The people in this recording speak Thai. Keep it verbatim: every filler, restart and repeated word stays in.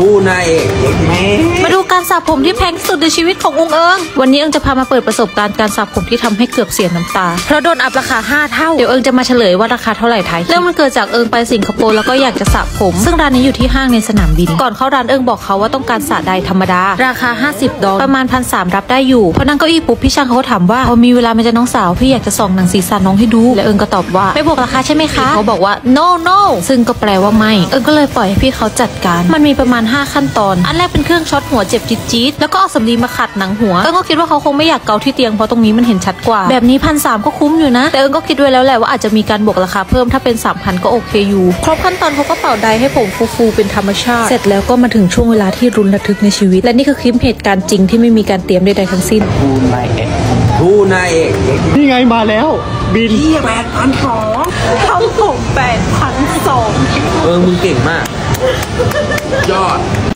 ดูนายเอกแม่มาดูการสระผมที่แพงที่สุดในชีวิตขององค์เอิงวันนี้เอิงจะพามาเปิดประสบการณ์การสระผมที่ทำให้เกือบเสียน้ำตาเพราะโดนอัพราคาห้าเท่าเดี๋ยวเอิงจะมาเฉลยว่าราคาเท่าไหร่ไทยเรื่องมันเกิดจากเอิงไปสิงคโปร์แล้วก็อยากจะสระผมซึ่งร้านนี้อยู่ที่ห้างในสนามบินก่อนเข้าร้านเอิงบอกเขาว่าต้องการสระใดธรรมดาราคาห้าสิบดอลประมาณพันสามรับได้อยู่พอนั่งเก้าอี้ปุ๊บพี่ช่างเขาถามว่าพอมีเวลาไหมจ๊ะน้องสาวพี่อยากจะส่องหนังศีรษะน้องให้ดูและเอิงก็ตอบว่าไม่บวกราคาใช่ไหมคะเขาบอกว่า no no ซึ่งก็แปลว่าไม่เอิงก็เลยปล่อยให้พี่เขาจัดการมันมีประมาณห้าขั้นตอนอันแรกเป็นเครื่องช็อตหัวเจ็บจี๊ดๆแล้วก็เอาสำลีมาขัดหนังหัวเอิงก็คิดว่าเขาคงไม่อยากเกาที่เตียงเพราะตรงนี้มันเห็นชัดกว่าแบบนี้พันสามก็คุ้มอยู่นะแต่เอิงก็คิดไว้แล้วแหละว่าอาจจะมีการบวกราคาเพิ่มถ้าเป็น สามพัน ก็โอเคอยู่ครบขั้นตอนเขาก็เป่าไดให้ผมฟูๆเป็นธรรมชาติเสร็จแล้วก็มาถึงช่วงเวลาที่รุนระทึกในชีวิตและนี่คือคลิปเหตุการณ์จริงที่ไม่มีการเตรียมใดๆทั้งสิ้นดูนายเอกดูนายเอกนี่ไงมาแล้วบินที่แปดพันสองเขาผมแปดพันสองเออมึงเก่งมากยอด